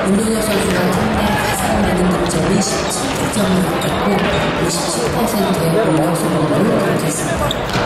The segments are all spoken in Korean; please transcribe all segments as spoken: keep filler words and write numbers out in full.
윤동혁 선수가 팀 내 가장 많은 득점이 십칠 득점을 기록했고 오십칠 퍼센트의 공격 성공률을 기록했습니다.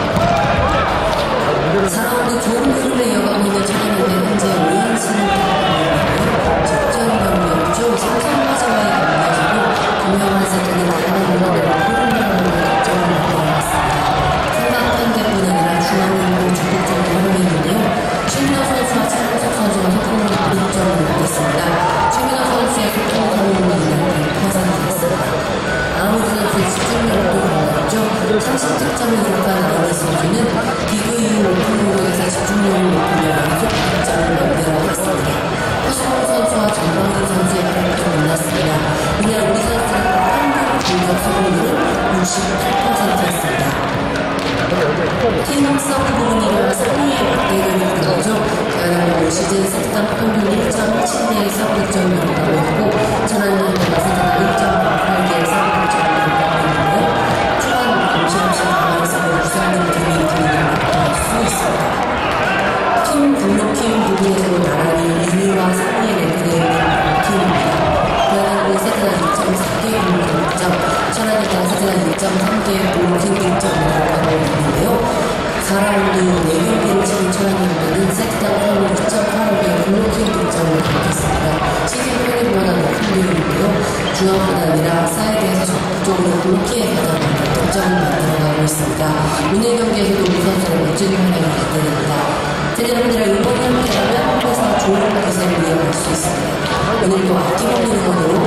사 라운드 좋은 흐름을 이어가고 있는 천안인데 현재 오 연승을 달리고 직전 경기였죠. 삼성화재와의 경기에서도 김명환 세트는 다양한 공격으로 흐름을 득점을 만들어왔습니다. 상당한 대뿐 아니라 중앙으로 적극적으로 활용했는데요. 최민호 선수와 차은석 선수가 소통으로 구 득점을 올렸습니다. 최민호 선수의 소통 성공률은 백 퍼센트였습니다. 아우스 선수의 집중력도 강했죠. 삼십 득점을 기록한 아우스 선수는 기구 이후 오픈 공격에서 집중력을 높이며 연속 득점을 만들어갔습니다. 허수범 선수와 전광훈 선수의 활약도 놀랐습니다. 그냥 우리 선수는 평균 공격 성공률은 육십팔 퍼센트였습니다. 팀 서브 부분이나 상위의 박대결이 불어져 대한항공 올 시즌 세트당 평균 일 점 일칠 개의 서브 득점을 기록하고 있고 천안은행과 세트당 일 점 팔팔 개의 서브 득점을 기록하고 있는데요. 초반 정신없이 강화에서 유사하는 팀이 기능을 나타낼 수 있습니다. 팀 블로킹 부분에서도 나란히 일 위와 삼 위의 랭크되어 있는 팀입니다. 대한항공 세트당 이 점 사 개의 블로킹 득점, 천안은행 세트당 일 점 삼 개의 블로킹 득점을 기록하고 있는데요. 사 라운드 네 경기를 치른 천안은행은 세트당 평균 이 점 팔오 개의 블로킹 득점을 기록했습니다. 시즌 평균보다 높은 비율인데요. 중앙보다 아니라 사이드에서 적극적으로 블로킹해서 득점을 만들어가고 있습니다. 오늘 경기에서도 우리 선수는 멋진 활약을 기대됩니다. 팬 여러분들의 응원이 함께하면 항공에서 좋은 기세를 이어갈 수 있습니다. 오늘도 아낌없는 응원으로